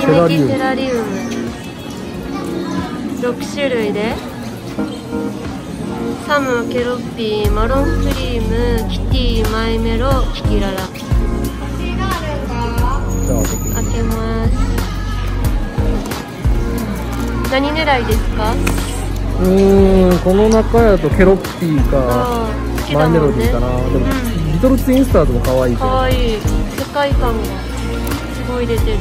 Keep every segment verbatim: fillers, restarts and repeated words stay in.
きめきテラリウムろくしゅるいで、サム、ケロッピー、マロンクリーム、キティ、マイメロ、キキララ。開けます。何狙いですか？ うーん、この中やとケロッピーかマイメロディーかな。でも、うん、リトルツインスターズも可愛いけど。 可愛い。世界観がすごい出てる。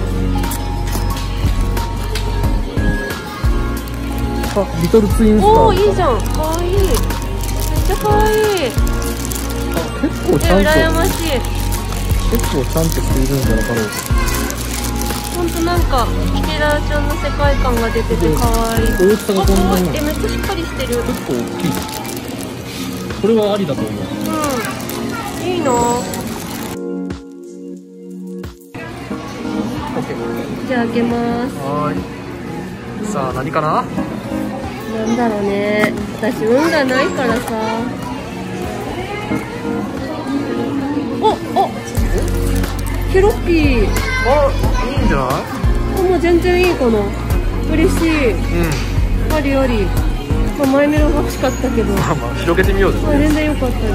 あ、リトルツインスターズ。 おお、いいじゃん。可愛い。めっちゃ可愛い。 あ、結構ちゃんと。 羨ましい。 結構ちゃんとしているんじゃなかろうか。 ほんとなんかキテラちゃんの世界観が出てて可愛い。 大きさがこんなに。 え、めっちゃしっかりしてる。 結構大きい。これはありだと思う。 うん。いいな。じゃあ開けます。 はい。さあ何かな？ なんだろうね。私運がないからさ。おお。ケロッピー。 あ、いいんじゃない？ あ、もう全然いいかな。嬉しい。うん。ありあり。まあ、マイメロが欲しかったけど。 まあまあ広げてみようぜ。 あ、全然良かったね。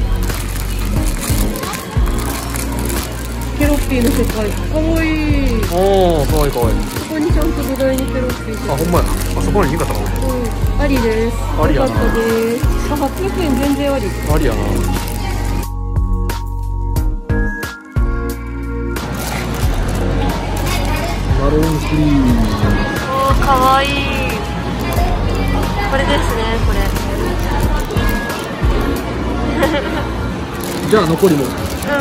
ケロッピーの世界。かわいい。 おお、かわいいかわいい。 ここにちゃんと土台にケロッピー。 あ、ほんまや。あそこにいいかったかも。 うん。ありです。 ありやな。 良かったです。あ、はっぴゃくえん全然あり。 ありやな。マロンクリーム。 おー、かわいい。これですね、これ。 じゃあ残りも。うん。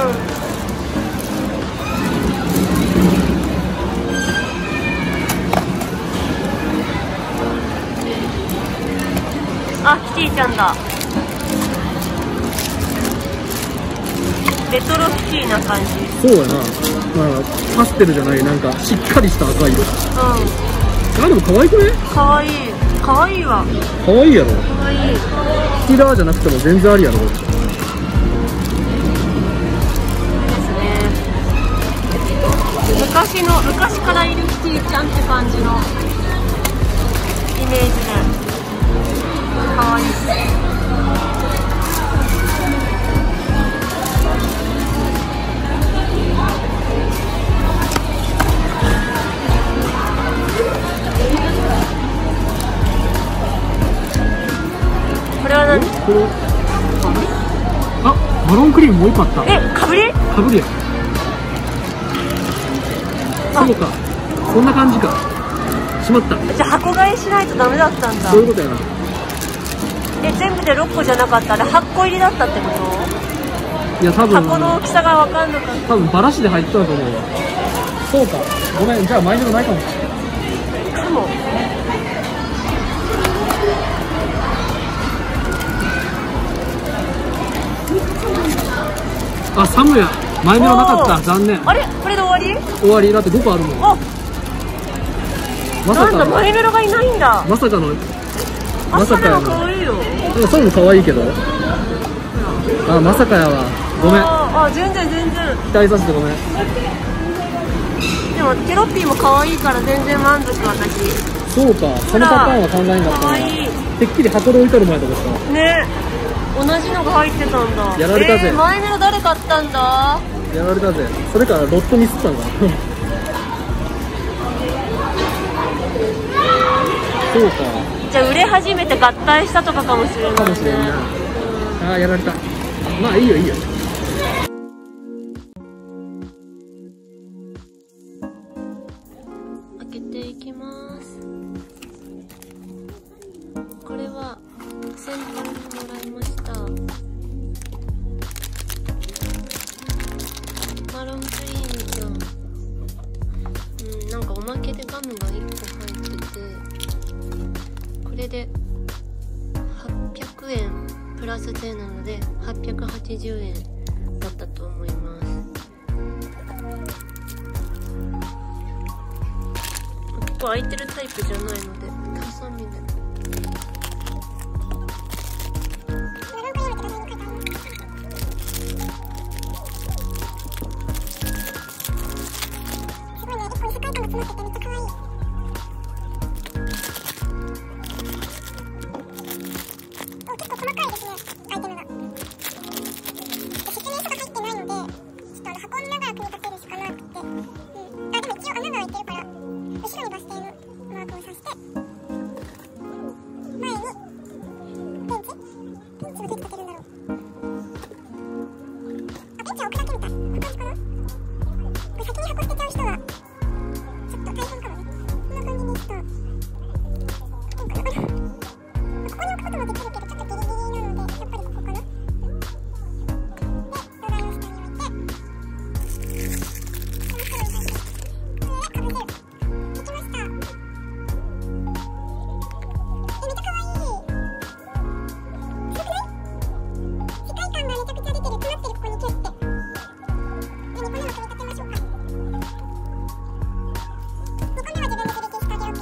あ、キティちゃんだ。レトロキティな感じ。 そうやな。まあパステルじゃない、なんかしっかりした赤い色。うん。あ、でも可愛くね？ 可愛い。可愛いわ。 可愛いやろ。 可愛い。 キラーじゃなくても全然ありやろ。 ですね。昔の昔からいるキティちゃんって感じのイメージで可愛い。これは何？ これあ、マロンクリームもう一個あった。 え、かぶり？ かぶりや。そうか、そんな感じか。しまった。 じゃあ箱買いしないとダメだったんだ。 そういうことやな。 え、全部でろっこじゃなかったらはっこ入りだったってこと？ いや、多分箱の大きさが分かんなかった。 多分バラシで入ったと思うわ。そうか、ごめん、じゃあマイメロないかも。 かも。 あ、サムや。マイメロなかった。残念。 あれ、これで終わり？ 終わり。だってごこあるもん。 あ、 まさか。 なんだ、マイメロがいないんだ。 まさかの。 まさかやな。可愛いよ。 サムも可愛いけど。あ、まさかやわ。ごめん。 あ、あ、全然全然。 期待させてごめん。 でもケロッピーも可愛いから全然満足私。 そうか、そのパターンは考えんかったな。 可愛い。 てっきり箱で置いてある前とかした。 ね。同じのが入ってたんだ。 やられたぜ。 えー、マイメロ誰買ったんだ？ やられたぜ。それからロットミスったんだ。そうか。 じゃあ売れ始めて合体したとかかもしれないね。 かもしれんな。ああ、やられた。まあいいよいいよ。 開けていきます。これは先輩にもらいました。マロンクリームと、うん、なんかおまけでガムがいっこ入ってて、これではっぴゃくえんプラス税なのではっぴゃくはちじゅうえんだったと思います。ここ開いてるタイプじゃないのでハサミで。 すごいね、一個に世界観が詰まっててめっちゃ可愛い。お、結構細かいですね、アイテムが。説明書が入ってないので、ちょっとあの箱を見ながら組み立てるしかなくて、うん、あ、でも一応穴が開いてるから、後ろにバス停のマークを刺して、前にペンチペンチをどうやって立てるんだろう。あ、ペンチは置くだけみたい。こんな感じかな。これ先に箱捨てちゃう人はちょっと大変かもね。こんな感じにしたらいいかな。ここに置くこともできるけど、ちょっとギリギリなので、やっぱりここかな。で、土台を下に置いて、この袋に入って、上でかぶせる。できました。え、めっちゃ可愛い。すごくない？世界観がめちゃくちゃ出てる。詰まってる、ここにキュッて。で、にこめも組み立てましょうか。にこめは自分で刺激したゲロッピーです。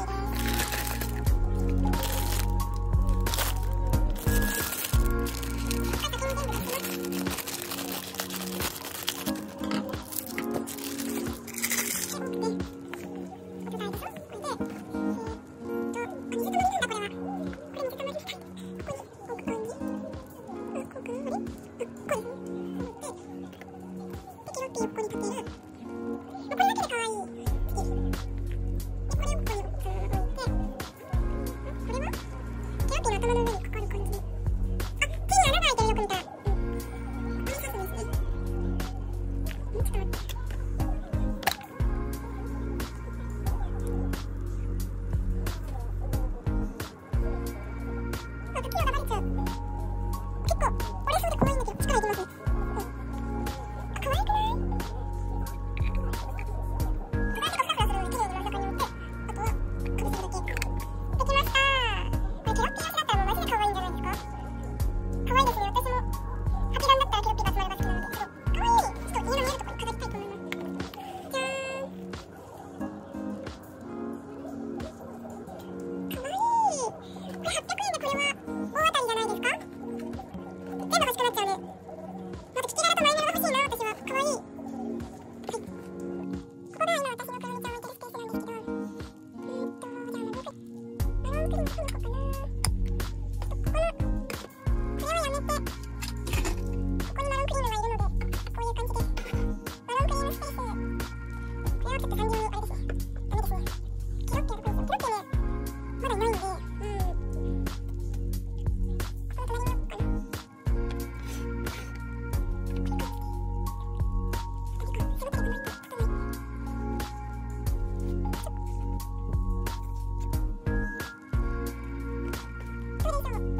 これでしょう。